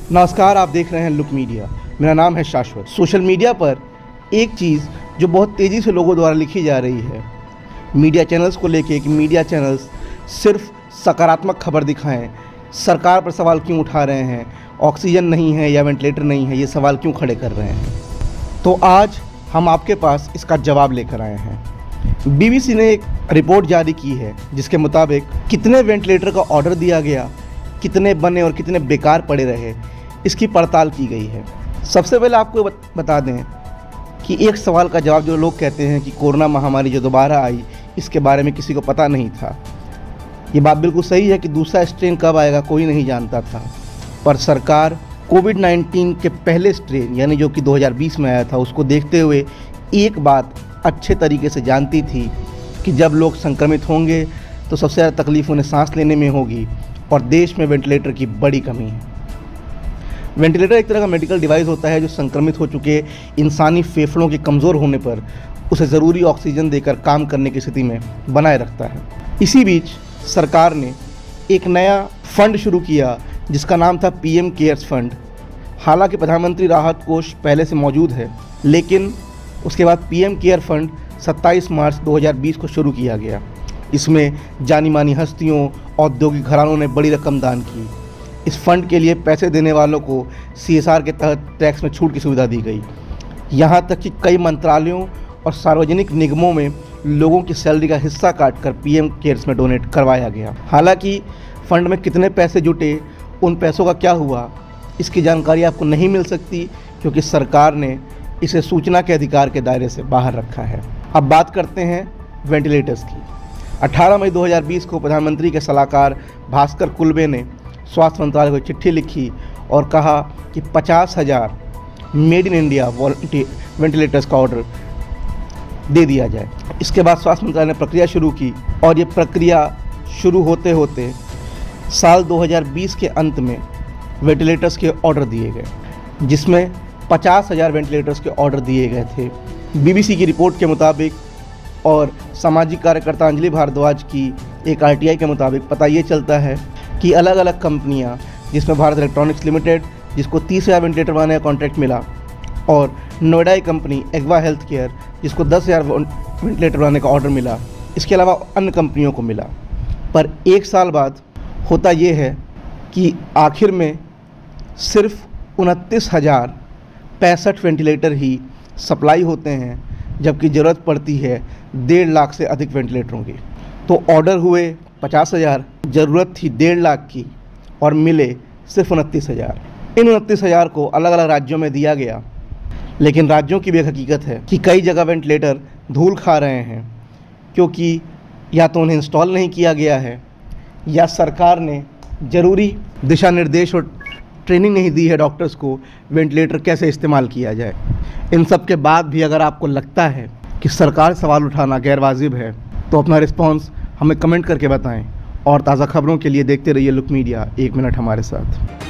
नमस्कार, आप देख रहे हैं लुक मीडिया। मेरा नाम है शाश्वत। सोशल मीडिया पर एक चीज़ जो बहुत तेज़ी से लोगों द्वारा लिखी जा रही है मीडिया चैनल्स को लेके कि मीडिया चैनल्स सिर्फ सकारात्मक खबर दिखाएं, सरकार पर सवाल क्यों उठा रहे हैं, ऑक्सीजन नहीं है या वेंटिलेटर नहीं है, ये सवाल क्यों खड़े कर रहे हैं। तो आज हम आपके पास इसका जवाब लेकर आए हैं। बीबीसी ने एक रिपोर्ट जारी की है जिसके मुताबिक कितने वेंटिलेटर का ऑर्डर दिया गया, कितने बने और कितने बेकार पड़े रहे, इसकी पड़ताल की गई है। सबसे पहले आपको बता दें कि एक सवाल का जवाब जो लोग कहते हैं कि कोरोना महामारी जो दोबारा आई इसके बारे में किसी को पता नहीं था। ये बात बिल्कुल सही है कि दूसरा स्ट्रेन कब आएगा कोई नहीं जानता था, पर सरकार कोविड-19 के पहले स्ट्रेन यानी जो कि 2020 में आया था उसको देखते हुए एक बात अच्छे तरीके से जानती थी कि जब लोग संक्रमित होंगे तो सबसे ज़्यादा तकलीफ उन्हें सांस लेने में होगी और देश में वेंटिलेटर की बड़ी कमी है। वेंटिलेटर एक तरह का मेडिकल डिवाइस होता है जो संक्रमित हो चुके इंसानी फेफड़ों के कमज़ोर होने पर उसे ज़रूरी ऑक्सीजन देकर काम करने की स्थिति में बनाए रखता है। इसी बीच सरकार ने एक नया फंड शुरू किया जिसका नाम था पीएम केयर्स फंड। हालांकि प्रधानमंत्री राहत कोष पहले से मौजूद है, लेकिन उसके बाद पीएम केयर फंड 27 मार्च 2020 को शुरू किया गया। इसमें जानी मानी हस्तियों, औद्योगिक घरानों ने बड़ी रकम दान की। इस फंड के लिए पैसे देने वालों को CSR के तहत टैक्स में छूट की सुविधा दी गई। यहाँ तक कि कई मंत्रालयों और सार्वजनिक निगमों में लोगों की सैलरी का हिस्सा काटकर पीएम केयर्स में डोनेट करवाया गया। हालांकि फंड में कितने पैसे जुटे, उन पैसों का क्या हुआ, इसकी जानकारी आपको नहीं मिल सकती क्योंकि सरकार ने इसे सूचना के अधिकार के दायरे से बाहर रखा है। अब बात करते हैं वेंटिलेटर्स की। 18 मई 2020 को प्रधानमंत्री के सलाहकार भास्कर कुलबे ने स्वास्थ्य मंत्रालय को चिट्ठी लिखी और कहा कि 50,000 मेड इन इंडिया वेंटिलेटर्स का ऑर्डर दे दिया जाए। इसके बाद स्वास्थ्य मंत्रालय ने प्रक्रिया शुरू की और ये प्रक्रिया शुरू होते होते साल 2020 के अंत में वेंटिलेटर्स के ऑर्डर दिए गए, जिसमें 50,000 वेंटिलेटर्स के ऑर्डर दिए गए थे। बीबीसी की रिपोर्ट के मुताबिक और सामाजिक कार्यकर्ता अंजलि भारद्वाज की एक RTI के मुताबिक पता ये चलता है कि अलग अलग कंपनियां, जिसमें भारत इलेक्ट्रॉनिक्स लिमिटेड जिसको 30,000 वेंटिलेटर बनाने का कॉन्ट्रैक्ट मिला, और Noida company AgVa health care जिसको 10,000 वेंटिलेटर बनाने का ऑर्डर मिला, इसके अलावा अन्य कंपनियों को मिला। पर एक साल बाद होता ये है कि आखिर में सिर्फ 29,065 वेंटिलेटर ही सप्लाई होते हैं, जबकि ज़रूरत पड़ती है 1.5 लाख से अधिक वेंटिलेटरों की। तो ऑर्डर हुए 50,000, ज़रूरत थी 1.5 लाख की और मिले सिर्फ 29,000। इन 29,000 को अलग अलग राज्यों में दिया गया, लेकिन राज्यों की भी एक हकीकत है कि कई जगह वेंटिलेटर धूल खा रहे हैं क्योंकि या तो उन्हें इंस्टॉल नहीं किया गया है या सरकार ने ज़रूरी दिशा निर्देश और ट्रेनिंग नहीं दी है डॉक्टर्स को वेंटिलेटर कैसे इस्तेमाल किया जाए। इन सब के बाद भी अगर आपको लगता है कि सरकार सवाल उठाना गैर वाजिब है तो अपना रिस्पॉन्स हमें कमेंट करके बताएं और ताज़ा खबरों के लिए देखते रहिए लुक मीडिया। 1 मिनट हमारे साथ।